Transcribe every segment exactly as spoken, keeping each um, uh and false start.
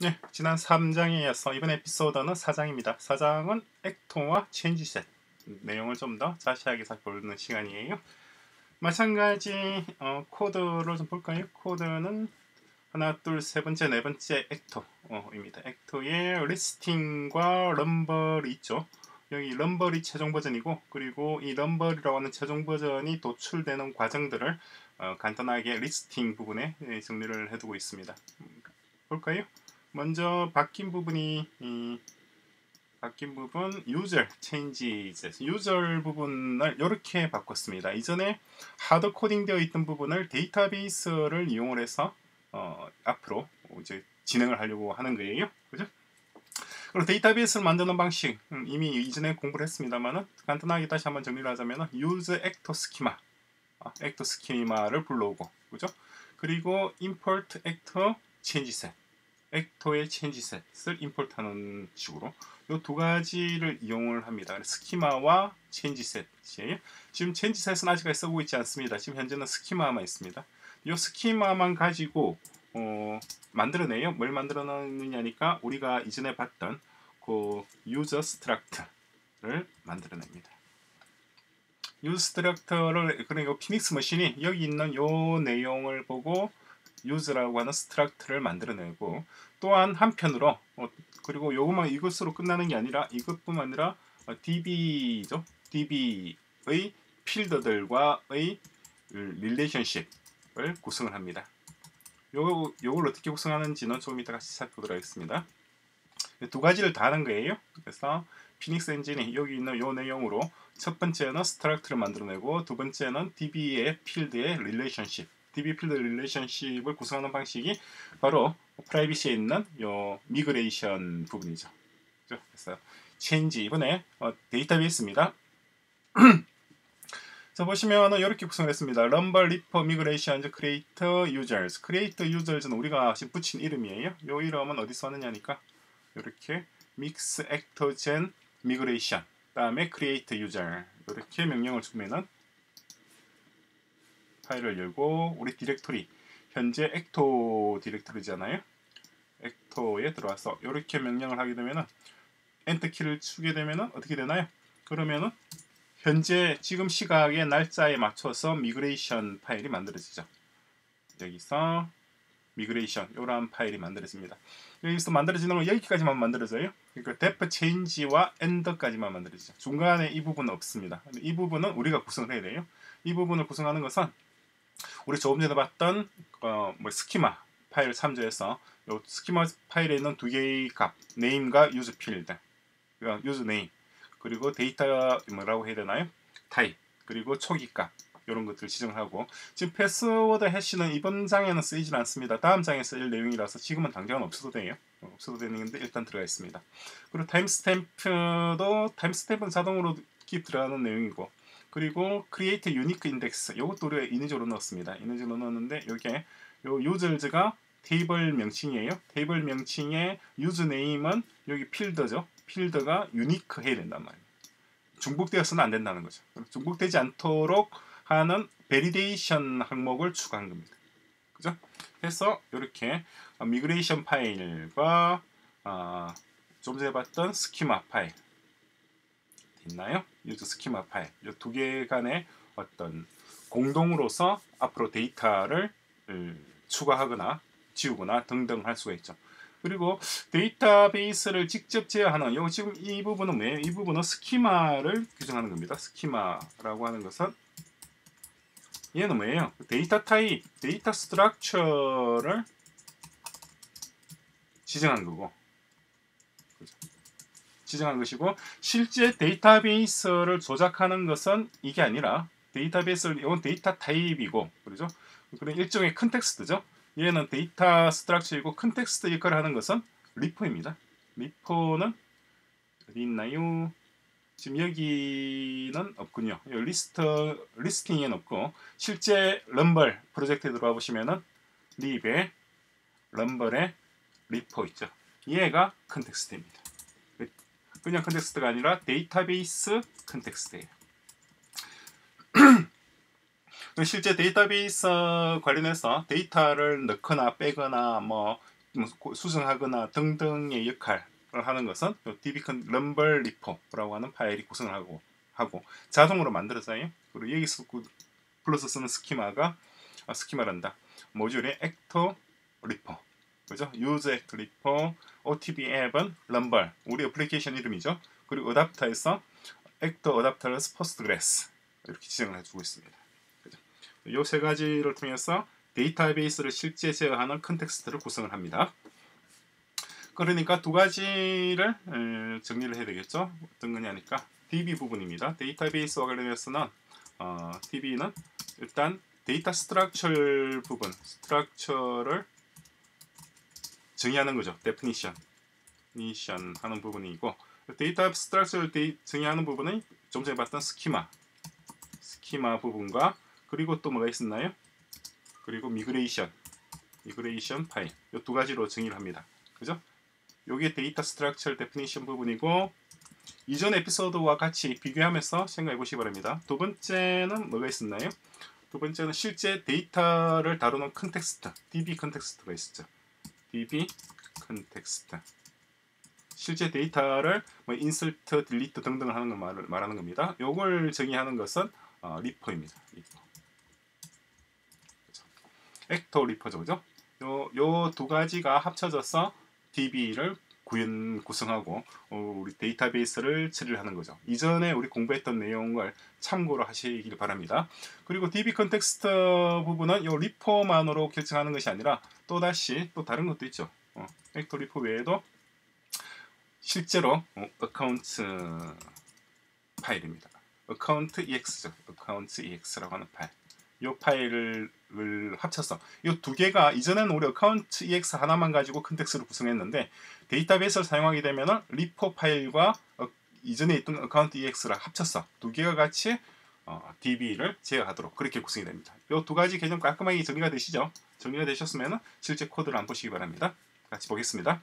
네, 지난 삼 장에 이어서 이번 에피소드는 사 장입니다. 사 장은 액토와 체인지셋 내용을 좀 더 자세하게 살펴보는 시간이에요. 마찬가지 어, 코드를 좀 볼까요? 코드는 하나, 둘, 세 번째, 네 번째 액토입니다. 액토의 리스팅과 럼벌이 있죠. 여기 럼벌이 최종 버전이고, 그리고 이 럼벌이라고 하는 최종 버전이 도출되는 과정들을 어, 간단하게 리스팅 부분에 정리를 해두고 있습니다. 볼까요? 먼저 바뀐 부분이 이 바뀐 부분 user changes user 부분을 이렇게 바꿨습니다. 이전에 하드 코딩되어 있던 부분을 데이터베이스를 이용을 해서 어, 앞으로 이제 진행을 하려고 하는 거예요. 그죠? 그리고 데이터베이스를 만드는 방식 음, 이미 이전에 공부를 했습니다만은 간단하게 다시 한번 정리를 하자면은 use actor schema 아, actor schema를 불러오고 그죠? 그리고 import actor changeset 액토의 체인지셋을 임포트하는 식으로 이 두 가지를 이용을 합니다. 스키마와 체인지셋이에요. 지금 체인지셋은 아직까지 쓰고 있지 않습니다. 지금 현재는 스키마만 있습니다. 이 스키마만 가지고 어, 만들어내요. 뭘 만들어내느냐니까 우리가 이전에 봤던 그 user struct를 만들어냅니다. user struct를 그러니까 피닉스 머신이 여기 있는 이 내용을 보고 use라고 하는 스트럭트를 만들어내고 또한 한편으로 어, 그리고 요것만 이것으로 끝나는 게 아니라 이것뿐만 아니라 어, 디비죠. 디비의 필드들과의 릴레이션십을 구성을 합니다. 요, 요걸 어떻게 구성하는지는 조금 이따 같이 살펴보도록 하겠습니다. 두 가지를 다 하는 거예요. 그래서 피닉스 엔진이 여기 있는 요 내용으로 첫 번째는 스트럭트를 만들어내고 두 번째는 디비의 필드의 릴레이션십 디비 필드 릴레이션십을 구성하는 방식이 바로 프라이빗시에 있는 요 미그레이션 부분이죠. 그래서 체인지 이번에 어, 데이터베이스입니다. 자 보시면은 이렇게 구성했습니다. 럼벌 리퍼 미그레이션 크리에이터 유저스 크리에이터 유저스는 우리가 지금 붙인 이름이에요. 요 이름은 어디서 왔느냐니까 이렇게 믹스 액터 젠 미그레이션 다음에 크리에이터 유저 이렇게 명령을 주면은 파일을 열고 우리 디렉토리 현재 액토 디렉토리잖아요. 액토에 들어와서 이렇게 명령을 하게 되면은 엔터 키를 치게 되면은 어떻게 되나요? 그러면은 현재 지금 시각의 날짜에 맞춰서 미그레이션 파일이 만들어지죠. 여기서 미그레이션 이러한 파일이 만들어집니다. 여기서 만들어지는 건 여기까지만 만들어져요. 그러니까 데프 체인지와 엔더까지만 만들어지죠. 중간에 이 부분은 없습니다. 이 부분은 우리가 구성을 해야 돼요. 이 부분을 구성하는 것은 우리 조금 전에 봤던 어, 뭐 스키마 파일을 참조해서 요 스키마 파일에 있는 두 개의 값, 네임과 유즈 필드, 유즈 네임, 그리고 데이터 뭐라고 해야 되나요? 타입, 그리고 초기 값 이런 것들을 지정을 하고 지금 패스워드 해시는 이번 장에는 쓰이지 않습니다. 다음 장에 쓰일 내용이라서 지금은 당장은 없어도 돼요. 없어도 되는데 일단 들어가 있습니다. 그리고 타임스탬프도 타임스탬프는 자동으로 킵 들어가는 내용이고 그리고 create unique index 이것도 우리가 인위적으로 넣었습니다. 인위적으로 넣었는데 여기에 요 users가 테이블 명칭이에요. 테이블 명칭의 username은 여기 필드죠. 필드가 unique 해야 된단 말이에요. 중복되어서는 안 된다는 거죠. 중복되지 않도록 하는 validation 항목을 추가한 겁니다. 그죠? 그래서 이렇게 미그레이션 파일과 어, 좀 전에 봤던 스키마 파일 있나요? 유저 스키마 파일 이 두 개 간의 어떤 공동으로서 앞으로 데이터를 음, 추가하거나 지우거나 등등 할 수가 있죠. 그리고 데이터베이스를 직접 제어하는 요 지금 이 부분은 뭐예요? 이 부분은 스키마를 규정하는 겁니다. 스키마라고 하는 것은 얘는 뭐예요? 데이터 타입, 데이터 스트럭처를 지정한 거고 그렇죠? 지정한 것이고 실제 데이터베이스를 조작하는 것은 이게 아니라 데이터베이스를 이건 데이터 타입이고 그렇죠? 그런 일종의 컨텍스트죠. 얘는 데이터 스트럭처이고 컨텍스트 역할을 하는 것은 리포입니다. 리포는 어디 있나요? 지금 여기는 없군요. 리스트 리스팅에는 없고 실제 럼벌 프로젝트에 들어와 보시면은 립에 럼벌에 리포 있죠. 얘가 컨텍스트입니다. 그냥 컨텍스트가 아니라 데이터베이스 컨텍스트예요. 실제 데이터베이스 관련해서 데이터를 넣거나 빼거나 뭐 수정하거나 등등의 역할을 하는 것은 디비 럼블 리포라고 하는 파일이 구성을 하고 하고 자동으로 만들어져요. 그리고 여기서 플러스 쓰는 스키마가 아, 스키마란다. 모듈의 액터 리포, 그죠? 유저 액터 리포, 오티비 앱은 럼블, 우리 애플리케이션 이름이죠. 그리고 어답터에서 액터 어답터스 포스트그레스 이렇게 지정을 해주고 있습니다. 이 세 가지를 통해서 데이터베이스를 실제 제어하는 컨텍스트를 구성을 합니다. 그러니까 두 가지를 에, 정리를 해야 되겠죠. 어떤 거냐니까 디비 부분입니다. 데이터베이스와 관련해서는 어, 디비는 일단 데이터 스트럭처 부분, 스트럭처를 정의하는 거죠. 데피니션, 데피니션 하는 부분이고 데이터 스트럭처를 데이, 정의하는 부분은 좀 전에 봤던 스키마, 스키마 부분과 그리고 또 뭐가 있었나요? 그리고 미그레이션, 미그레이션 파일 이 두 가지로 정의를 합니다. 그죠? 요게 데이터 스트럭처 데피니션 부분이고 이전 에피소드와 같이 비교하면서 생각해 보시기 바랍니다. 두 번째는 뭐가 있었나요? 두 번째는 실제 데이터를 다루는 컨텍스트, 디비 컨텍스트가 있었죠. 디비 컨텍스트. 실제 데이터를 뭐 인서트, 딜리트 등등을 하는 걸 말, 말하는 겁니다. 요걸 정의하는 것은 어, 리퍼입니다. 리퍼. 그렇죠. 액터 리퍼죠, 그죠? 요 요 두 가지가 합쳐져서 디비를 구현 구성하고 어, 우리 데이터베이스를 처리를 하는 거죠. 이전에 우리 공부했던 내용을 참고로 하시길 바랍니다. 그리고 디비 컨텍스트 부분은 이 리포만으로 결정하는 것이 아니라 또 다시 또 다른 것도 있죠. 어, 액터 리포 외에도 실제로 어, 어카운트 파일입니다. 어카운트 ex죠. 어카운트 ex라고 하는 파일. 이 파일을 합쳐서 이 두 개가 이전에는 우리 어카운트 ex 하나만 가지고 컨텍스트를 구성했는데 데이터베이스를 사용하게 되면은 리포 파일과 어, 이전에 있던 어카운트 ex를 합쳐서 두 개가 같이 어, 디비를 제어하도록 그렇게 구성이 됩니다. 이 두 가지 개념 깔끔하게 정리가 되시죠? 정리가 되셨으면 실제 코드를 한번 보시기 바랍니다. 같이 보겠습니다.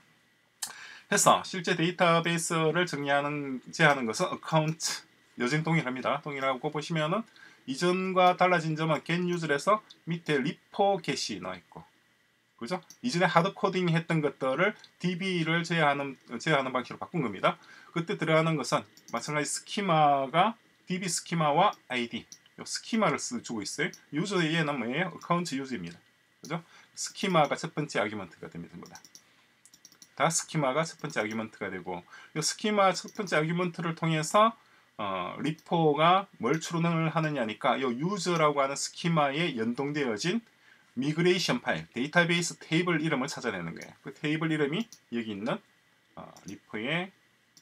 해서 실제 데이터베이스를 정리하는 제어하는 것은 어카운트 여전 동일합니다. 동일하고 보시면은 이전과 달라진 점은 get user에서 밑에 리포 get이 나와 있고, 그죠? 이전에 하드 코딩 했던 것들을 디비를 제어하는 제어하는 방식으로 바꾼 겁니다. 그때 들어가는 것은 마찬가지 스키마가 디비 스키마와 아이디, 요 스키마를 쓰 주고 있어요. 유저의 얘는 뭐예요? 어카운트 유저입니다. 그죠? 스키마가 첫 번째 아규먼트가 됩니다. 다 스키마가 첫 번째 아규먼트가 되고, 이 스키마 첫 번째 아규먼트를 통해서 어, 리포가 뭘 출원을 하느냐니까 이 유저라고 하는 스키마에 연동되어진 미그레이션 파일, 데이터베이스 테이블 이름을 찾아내는 거예요. 그 테이블 이름이 여기 있는 어, 리포의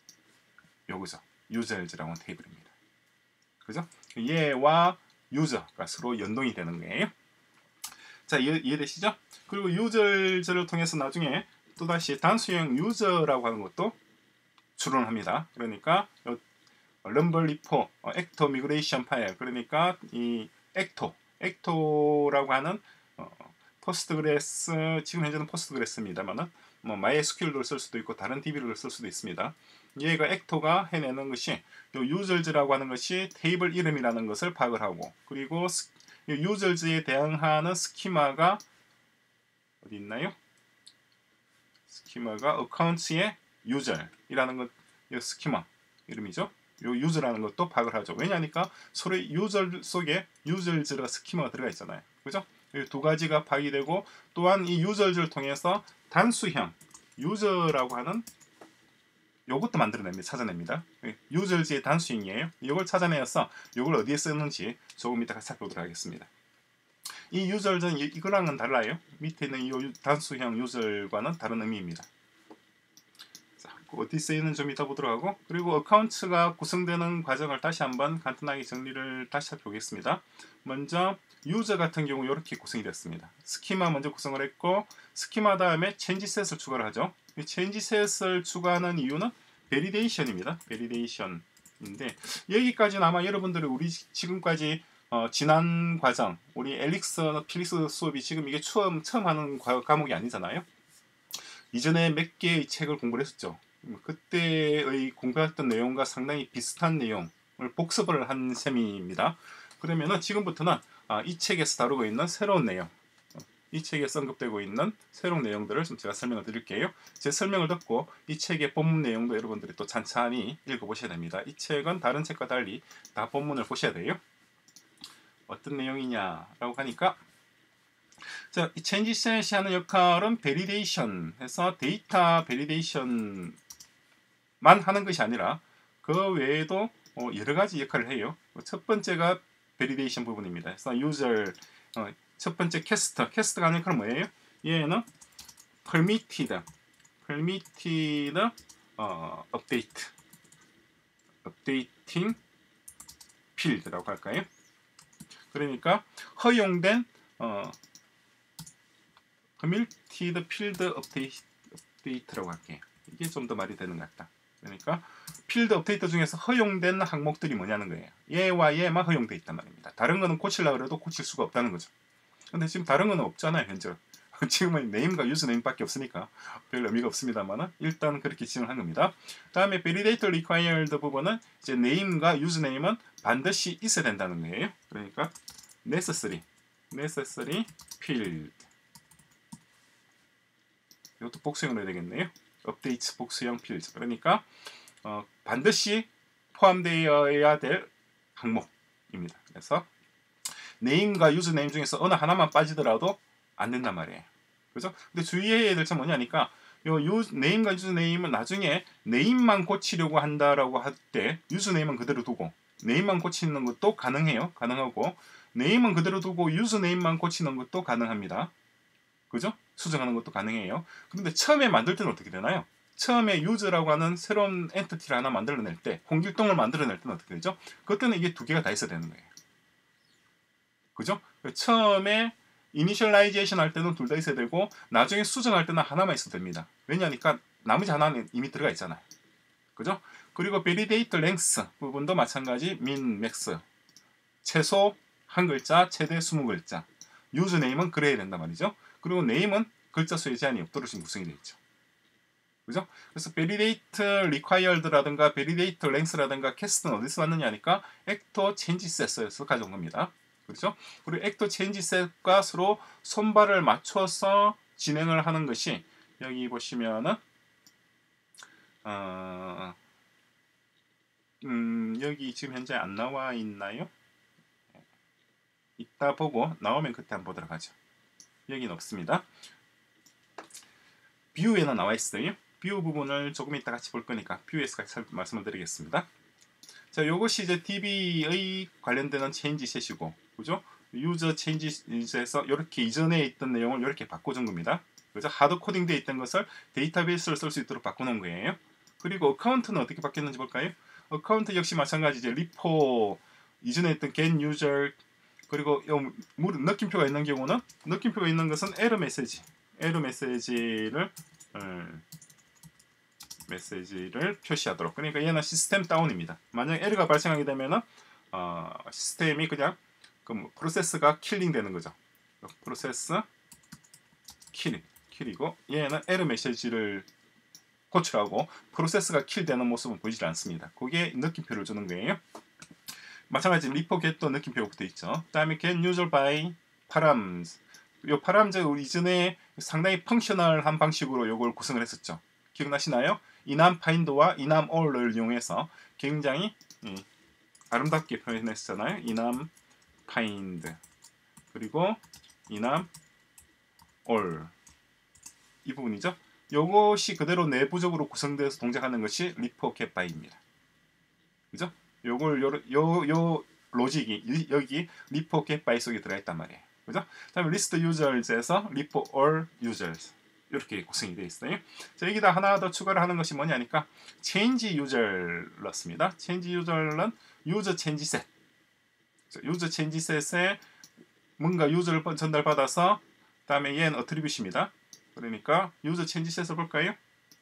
요거죠. 유저즈라고 하는 테이블입니다. 그죠? 얘와 유저가 서로 연동이 되는 거예요. 자, 이해, 이해되시죠? 그리고 유저즈를 통해서 나중에 또다시 단수형 유저라고 하는 것도 출원합니다. 그러니까 럼블 리포, 어, 액터 미그레이션 파일, 그러니까 이 액토, 액토라고 하는 어, 포스트그레스, 지금 현재는 포스트그레스입니다만은 뭐 마이에스큐엘을 쓸 수도 있고 다른 디비를 쓸 수도 있습니다. 얘가 액토가 해내는 것이 요 유저즈라고 하는 것이 테이블 이름이라는 것을 파악을 하고, 그리고 유저즈에 대항하는 스키마가 어디 있나요? 스키마가 어카운트의 유저이라는 것, 이 스키마 이름이죠. 요 유저라는 것도 파악을 하죠. 왜냐니까 서로 유저 속에 유저즈가 스키마가 들어가 있잖아요. 그죠? 이 두 가지가 파악이 되고, 또한 이 유저즈를 통해서 단수형 유저라고 하는 요것도 만들어냅니다. 찾아냅니다. 유저즈의 단수형이에요. 이걸 찾아내서 이걸 어디에 쓰는지 조금 이따가 살펴보도록 하겠습니다. 이 유저는 이거랑은 달라요. 밑에 있는 이 단수형 유저과는 다른 의미입니다. 자, 어디 쓰이는 좀 이따 보도록 하고, 그리고 어카운트가 구성되는 과정을 다시 한번 간단하게 정리를 다시 살펴보겠습니다. 먼저 유저 같은 경우 이렇게 구성이 됐습니다. 스키마 먼저 구성을 했고, 스키마 다음에 체인지셋을 추가를 하죠. 이 체인지셋을 추가하는 이유는 베리데이션입니다. 베리데이션인데 여기까지는 아마 여러분들이 우리 지금까지 어, 지난 과정, 우리 엘릭서 필릭스 수업이 지금 이게 처음 처음 하는 과, 과목이 아니잖아요. 이전에 몇 개의 책을 공부를 했었죠. 그때의 공부했던 내용과 상당히 비슷한 내용을 복습을 한 셈입니다. 그러면은 지금부터는 아, 이 책에서 다루고 있는 새로운 내용, 이 책에 언급되고 있는 새로운 내용들을 좀 제가 설명을 드릴게요. 제 설명을 듣고 이 책의 본문 내용도 여러분들이 또 찬찬히 읽어보셔야 됩니다. 이 책은 다른 책과 달리 다 본문을 보셔야 돼요. 어떤 내용이냐라고 하니까 자, 이 체인지셋이 하는 역할은 베리데이션 해서 데이터 베리데이션만 하는 것이 아니라 그 외에도 어, 여러 가지 역할을 해요. 첫 번째가 베리데이션 부분입니다. 그래서 유저 어, 첫 번째 캐스터, 캐스터가 하는 역할은 뭐예요? 얘는 permitted, permitted 어, update, updating field라고 할까요? 그러니까 허용된 어, permitted field update, update라고 할게요. 이게 좀 더 말이 되는 것 같다. 그러니까 필드 업데이트 중에서 허용된 항목들이 뭐냐는 거예요. 얘와 얘만 허용돼 있단 말입니다. 다른 거는 고치려고 해도 고칠 수가 없다는 거죠. 근데 지금 다른 거는 없잖아요, 현재. 지금은 네임과 유저네임밖에 없으니까 별 의미가 없습니다만 일단 그렇게 지정한 겁니다. 다음에 validator required 부분은 이제 네임과 유저네임은 반드시 있어야 된다는 거예요. 그러니까 necessary, necessary field. 이것도 복수형으로 해야 되겠네요. update 복수형 field. 그러니까 어, 반드시 포함되어야 될 항목입니다. 그래서 네임과 유저네임 중에서 어느 하나만 빠지더라도 안 된단 말이에요. 그죠? 근데 주의해야 될 점은 뭐냐니까 요 유, 네임과 유저네임은 나중에 네임만 고치려고 한다라고 할 때 유저네임은 그대로 두고 네임만 고치는 것도 가능해요. 가능하고 네임은 그대로 두고 유저네임만 고치는 것도 가능합니다. 그죠? 수정하는 것도 가능해요. 그런데 처음에 만들 때는 어떻게 되나요? 처음에 유저라고 하는 새로운 엔티티를 하나 만들어낼 때, 홍길동을 만들어낼 때는 어떻게 되죠? 그때는 이게 두 개가 다 있어야 되는 거예요. 그죠? 처음에 이니셜라이제이션 할 때는 둘 다 있어야 되고 나중에 수정할 때는 하나만 있어도 됩니다. 왜냐하니까 나머지 하나는 이미 들어가 있잖아요. 그죠? 그리고 validator length 부분도 마찬가지 min, max 최소 한 글자, 최대 이십 글자 유저네임은 그래야 된단 말이죠. 그리고 네임은 글자 수의 제한이 없도록 지금 구성이 되어 있죠. 그죠? 그래서 validator required라든가 validator length라든가 캐스트는 어디서 왔느냐니까 actor changeset에서 가져온 겁니다. 그렇죠? 그리고 액터 체인지셋과 서로 손발을 맞춰서 진행을 하는 것이 여기 보시면은 어, 음, 여기 지금 현재 안 나와 있나요? 이따 보고 나오면 그때 한번 보도록 하죠. 여기는 없습니다. 뷰에는 나와 있어요. 뷰 부분을 조금 이따 같이 볼 거니까 뷰에서 같이 말씀을 드리겠습니다. 자, 요것이 이제 디비의 관련되는 체인지셋이고, 그죠? 유저 체인지셋에서 이렇게 이전에 있던 내용을 이렇게 바꿔준 겁니다. 그죠? 하드 코딩되어 있던 것을 데이터베이스를 쓸 수 있도록 바꿔놓은 거예요. 그리고 어카운트는 어떻게 바뀌었는지 볼까요? 어카운트 역시 마찬가지 이제 리포 이전에 있던 get user 그리고 요 느낌표가 있는 경우는 느낌표가 있는 것은 에러 메시지, 에러 메시지를 음, 메시지를 표시하도록. 그러니까 얘는 시스템 다운입니다. 만약 에러가 발생하게 되면은 어, 시스템이 그냥 그 프로세스가 킬링 되는 거죠. 프로세스 킬, 킬이고 얘는 에러 메시지를 고치라고 프로세스가 킬되는 모습은 보이지 않습니다. 그게 느낌표를 주는 거예요. 마찬가지 리포 get도 느낌표가 붙어 있죠. 그다음에 get user by params. 요 params 우리 이전에 상당히 펑셔널한 방식으로 요걸 구성을 했었죠. 기억나시나요? 이남 find와 이남 all을 이용해서 굉장히 음, 아름답게 표현했잖아요. 이남 find 그리고 이남 all 이 부분이죠. 요것이 그대로 내부적으로 구성되어서 동작하는 것이 리포 get by입니다. 그죠? 요걸 요 요 요 로직이 여기 리포 get by 속에 들어 있단 말이에요. 그죠? 다음에 list users에서 리포 all users 이렇게 구성이 되어 있어요. 자, 여기다 하나 더 추가를 하는 것이 뭐냐니까 change user를 넣습니다. change user는 user change set. user change set에 뭔가 유저를 전달받아서 다음에 얘는 attribute입니다. 그러니까 user change set을 볼까요?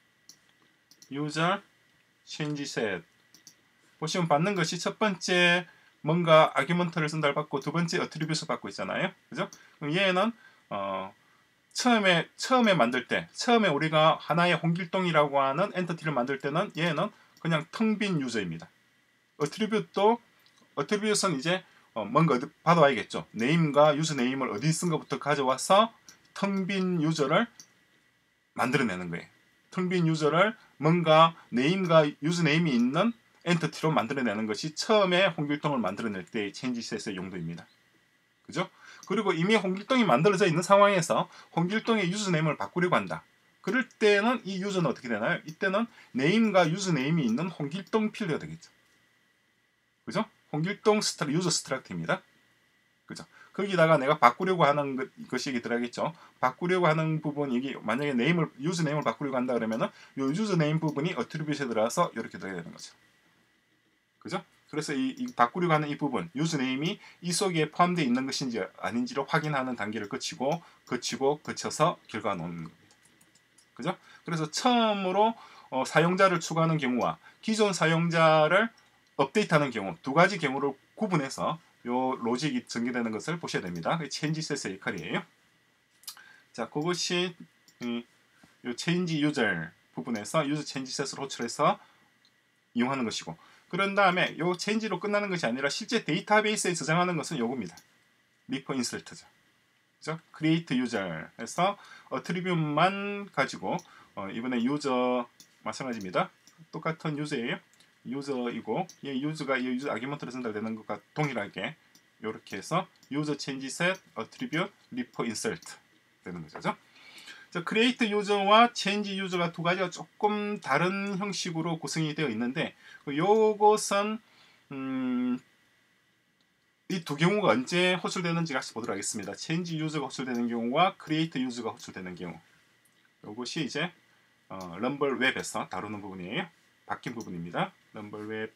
user change set 보시면 받는 것이 첫 번째 뭔가 아규먼트를 전달받고 두 번째 attribute를 받고 있잖아요. 그죠? 그럼 얘는 어 처음에 처음에 만들 때 처음에 우리가 하나의 홍길동이라고 하는 엔티티를 만들 때는 얘는 그냥 텅 빈 유저입니다. attribute도 attribute는 이제 어, 뭔가 받아와야겠죠. 네임과 유저 네임을 어디 쓴 것부터 가져와서 텅 빈 유저를 만들어내는 거예요. 텅 빈 유저를 뭔가 네임과 유저네임이 있는 엔티티로 만들어내는 것이 처음에 홍길동을 만들어낼 때의 체인지셋의 용도입니다. 그죠? 그리고 이미 홍길동이 만들어져 있는 상황에서 홍길동의 유저네임을 바꾸려고 한다. 그럴 때는 이 유저는 어떻게 되나요? 이때는 네임과 유저네임이 있는 홍길동 필드가 되겠죠. 그죠? 홍길동 스트라, 유저 스트럭트입니다. 그죠? 거기다가 내가 바꾸려고 하는 것, 것이 들어가겠죠. 바꾸려고 하는 부분, 이게 만약에 네임을, 유저네임을 바꾸려고 한다 그러면은 이 유저네임 부분이 어트리뷰트에 들어가서 이렇게 들어가야 되는 거죠. 그죠? 그래서 이, 이 바꾸려고 하는 이 부분, 유저네임이 이 속에 포함되어 있는 것인지 아닌지를 확인하는 단계를 거치고, 거치고, 거쳐서 결과가 나오는 겁니다. 그죠? 그래서 처음으로 어, 사용자를 추가하는 경우와 기존 사용자를 업데이트하는 경우, 두 가지 경우를 구분해서 요 로직이 전개되는 것을 보셔야 됩니다. 체인지셋의 역할이에요. 자, 그것이 이, 요 체인지 유저 부분에서 유저 체인지셋을 호출해서 이용하는 것이고, 그런 다음에 요 체인지로 끝나는 것이 아니라 실제 데이터베이스에 저장하는 것은 요겁니다. 리퍼 인설트죠. 그죠? create user에서 어트리뷰트만 가지고 어, 이번에 유저 마찬가지입니다. 똑같은 유저예요. 유저이고 이 유저가 이 유저 아규먼트로 전달되는 것과 동일하게 이렇게 해서 유저 체인지 셋 어트리뷰트 리퍼 인설트 되는 거죠. 자, create user와 change user가 두 가지가 조금 다른 형식으로 구성이 되어 있는데 요것은 음, 이 두 경우가 언제 호출되는지 같이 보도록 하겠습니다. change user가 호출되는 경우와 create user가 호출되는 경우. 이것이 이제 어, 럼블 웹에서 다루는 부분이에요. 바뀐 부분입니다. 럼블 웹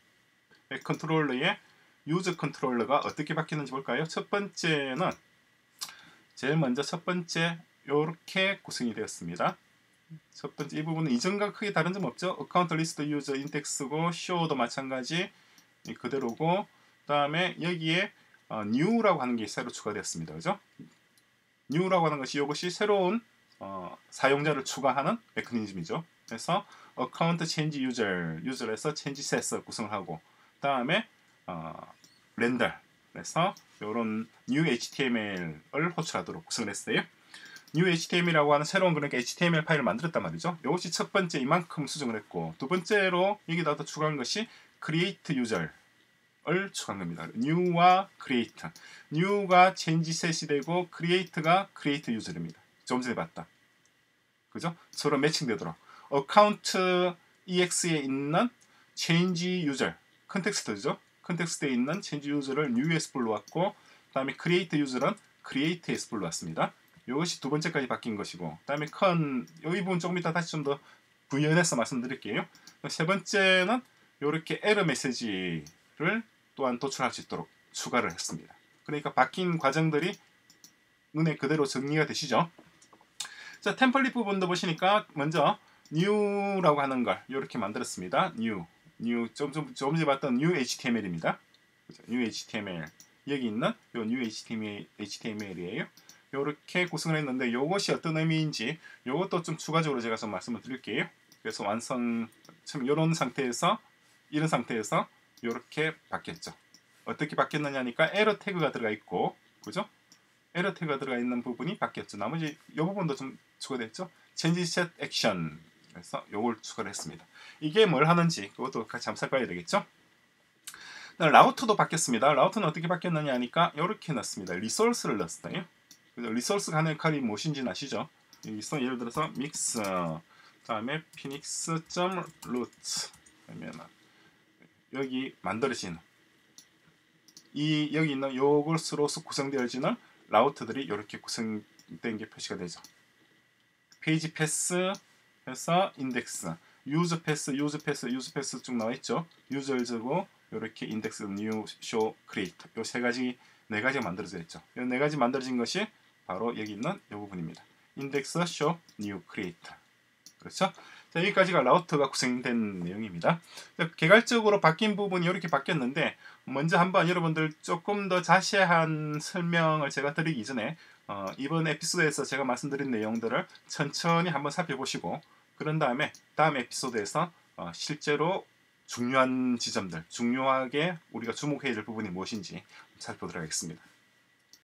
컨트롤러의 유저 컨트롤러가 어떻게 바뀌는지 볼까요? 첫 번째는 제일 먼저 첫 번째 이렇게 구성이 되었습니다. 첫 번째 이 부분은 이전과 크게 다른 점 없죠. 어카운트 리스트 유저 인덱스고 show도 마찬가지 그대로고, 그 다음에 여기에 어, new라고 하는 게 새로 추가되었습니다. 그죠? new라고 하는 것이 이것이 새로운 어, 사용자를 추가하는 메커니즘이죠. 그래서 account change user, user에서 change set을 구성을 하고, 그 다음에 어, 렌더, 그래서 이런 new 에이치티엠엘을 호출하도록 구성을 했어요. new 에이치티엠엘이라고 하는 새로운 그러니까 에이치티엠엘 파일을 만들었단 말이죠. 이것이 첫 번째 이만큼 수정을 했고, 두 번째로 여기다 더 추가한 것이 create user 을 추가한 겁니다. new와 create. new가 change set이 되고 create가 create user입니다. 좀 전에 봤다. 그죠? 서로 매칭되도록. account ex에 있는 change user 컨텍스트죠. 컨텍스트에 있는 change user를 new에서 불러왔고, 그 다음에 create user는 create에서 불러왔습니다. 이것이 두 번째까지 바뀐 것이고, 그 다음에 con 이 부분 조금 이따 다시 좀 더 부연해서 말씀드릴게요. 세 번째는 이렇게 에러 메시지를 또한 도출할 수 있도록 추가를 했습니다. 그러니까 바뀐 과정들이 눈에 그대로 정리가 되시죠. 자, 템플릿 부분도 보시니까 먼저 new라고 하는 걸 이렇게 만들었습니다. new, new 좀 좀 좀 전에 봤던 new 에이치티엠엘입니다. 그렇죠? new 에이치티엠엘 여기 있는 요 new 에이치티엠엘 에이치티엠엘이에요. 이렇게 구성을 했는데 이것이 어떤 의미인지 이것도 좀 추가적으로 제가 좀 말씀을 드릴게요. 그래서 완성 참 이런 상태에서 이런 상태에서 이렇게 바뀌었죠. 어떻게 바뀌었느냐니까 에러 태그가 들어가 있고, 그죠? 에러 태그가 들어가 있는 부분이 바뀌었죠. 나머지 이 부분도 좀 추가됐죠. change set action 그래서 요걸 추가를 했습니다. 이게 뭘 하는지 그것도 같이 한번 살펴봐야 되겠죠. 라우터도 바뀌었습니다. 라우터는 어떻게 바뀌었느냐 하니까 이렇게 넣습니다. 리소스를 넣었어요. 그래서 리소스가 하는 역할이 무엇인지는 아시죠? 여기서 예를 들어서 mix 다음에 phoenix.root 그러면 여기 만들어진 이 여기 있는 요것으로서 구성되어지는 라우터들이 이렇게 구성된 게 표시가 되죠. 페이지 패스 해서 인덱스, 유저 패스, 유저 패스, 유저 패스 쭉 나와 있죠. 유저즈고 이렇게 인덱스, 뉴, 쇼, 크리에이트 요 세 가지 네 가지가 만들어져 있죠. 이 네 가지 만들어진 것이 바로 여기 있는 이 부분입니다. 인덱스, 쇼, 뉴, 크리에이트. 그렇죠? 자, 여기까지가 라우터가 구성된 내용입니다. 개괄적으로 바뀐 부분이 이렇게 바뀌었는데 먼저 한번 여러분들 조금 더 자세한 설명을 제가 드리기 전에 어, 이번 에피소드에서 제가 말씀드린 내용들을 천천히 한번 살펴보시고 그런 다음에 다음 에피소드에서 어, 실제로 중요한 지점들, 중요하게 우리가 주목해야 될 부분이 무엇인지 살펴보도록 하겠습니다.